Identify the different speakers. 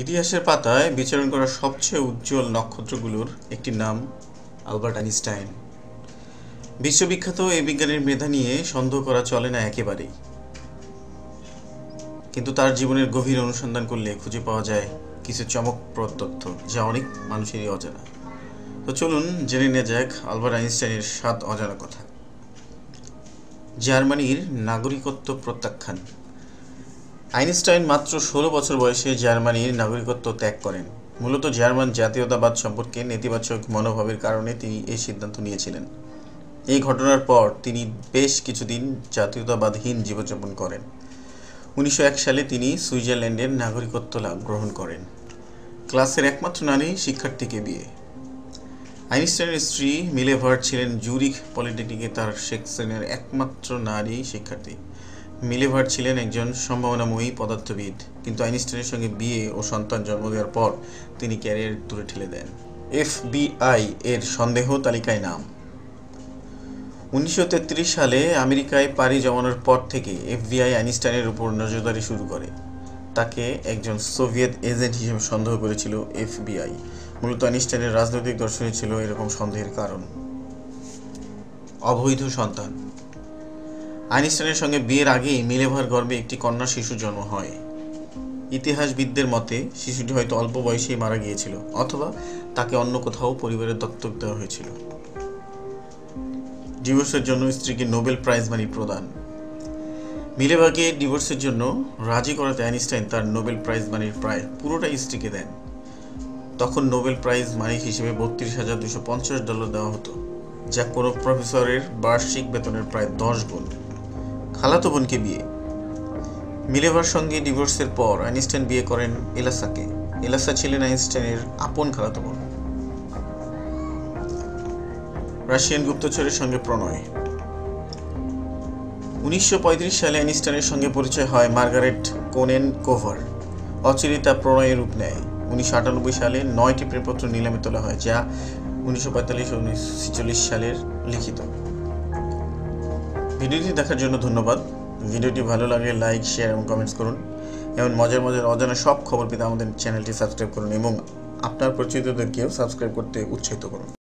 Speaker 1: ইতিহাসের পাতায় বিচরণ করা সবচেয়ে উজ্জ্বল নক্ষত্রগুলোর একটির নাম আলবার্ট আইনস্টাইন। বিশ্ববিখ্যাত এই বিজ্ঞানীর মেধা নিয়ে সন্দেহ করা চলে না একেবারেই, কিন্তু তার জীবনের গভীর অনুসন্ধান করলে খুঁজে পাওয়া যায় কিছু চমকপ্রদ তথ্য যা অনেক মানুষেরই অজানা। তো চলুন জেনে নেওয়া যাক আলবার্ট আইনস্টাইনের 7 অজানা কথা। জার্মানির নাগরিকত্ব প্রত্যাখ্যান। আইনস্টাইন মাত্র 16 বছর বয়সে জার্মানির নাগরিকত্ব ত্যাগ করেন। মূলত জার্মান জাতীয়তাবাদ সম্পর্কে নেতিবাচক মনোভাবের কারণে তিনি এই সিদ্ধান্ত নিয়েছিলেন। এই ঘটনার পর তিনি বেশ কিছুদিন জাতীয়তাবাদহীন জীবনযাপন করেন। 1901 সালে তিনি সুইজারল্যান্ডের নাগরিকত্ব গ্রহণ করেন। ক্লাসের একমাত্র নারী শিক্ষার্থীকে বিয়ে। আইনস্টাইনের স্ত্রী মিলেভার্ট ছিলেন জুরিখ পলিটেকনিকে তার সেকশনের একমাত্র নারী শিক্ষার্থী। মিলেভার্ট ছিলেন একজন সম্ভাবনাময়ী পদার্থবিদ, কিন্তু আইনস্টাইনের সঙ্গে বিয়ে ও সন্তান জন্ম দেওয়ার পর তিনি ক্যারিয়ার দূরে ঠেলে দেন। FBI এর সন্দেহ তালিকায় নাম। 1933 সালে আমেরিকায় পাড়ি জমানোর পর থেকে FBI আইনস্টাইনের উপর নজরদারি শুরু করে। তাকে একজন সোভিয়েত এজেন্ট হিসেবে সন্দেহ করেছিল FBI। মূলত আইনস্টাইনের রাজনৈতিক দর্শনই ছিল এরকম সন্দেহের কারণ। অবৈধ সন্তান। আইনস্টাইনের সঙ্গে বিয়ের আগেই মিলেভার গর্ভে একটি কন্যা শিশু জন্ম হয়। ইতিহাসবিদদের মতে শিশুটি হয়তো অল্প বয়সেই মারা গিয়েছিল, অথবা তাকে অন্য কোথাও পরিবারের দত্তক দেওয়া হয়েছিল। ডিভোর্সের জন্য স্ত্রীকে নোবেল প্রাইজ মানি প্রদান। মিলেভারকে ডিভোর্সের জন্য রাজি করাতে আইনস্টাইন তার নোবেল প্রাইজ মানির প্রায় পুরোটাই স্ত্রীকে দেন। তখন নোবেল প্রাইজ মানি হিসেবে $32,250 দেওয়া হতো, যা কোনো প্রফেসরের বার্ষিক বেতনের প্রায় 10 গুণ। খালাতো বোনকে বিয়ে। মিলেভার সঙ্গে ডিভোর্সের পর আইনস্টাইন বিয়ে করেন এলাসাকে। এলাসা ছিলেন আইনস্টাইনের আপন খালাতো বোন। রাশিয়ান গুপ্তচরের সঙ্গে প্রণয়। 1935 সালে আইনস্টাইনের সঙ্গে পরিচয় হয় মার্গারেট কোনেনকোভার। অচিরেই তা প্রণয়ের রূপ নেয়। 1998 সালে 9টি প্রেমপত্র নিলামে তোলা হয়, যা 1945 ও 1946 সালের লিখিত। ভিডিওটি দেখার জন্য ধন্যবাদ। ভিডিওটি ভালো লাগলে লাইক, শেয়ার এবং কমেন্টস করুন। এমন মজার অজানা সব খবর পেতে আমাদের চ্যানেলটি সাবস্ক্রাইব করুন এবং আপনার পরিচিতদেরকেও সাবস্ক্রাইব করতে উৎসাহিত করুন।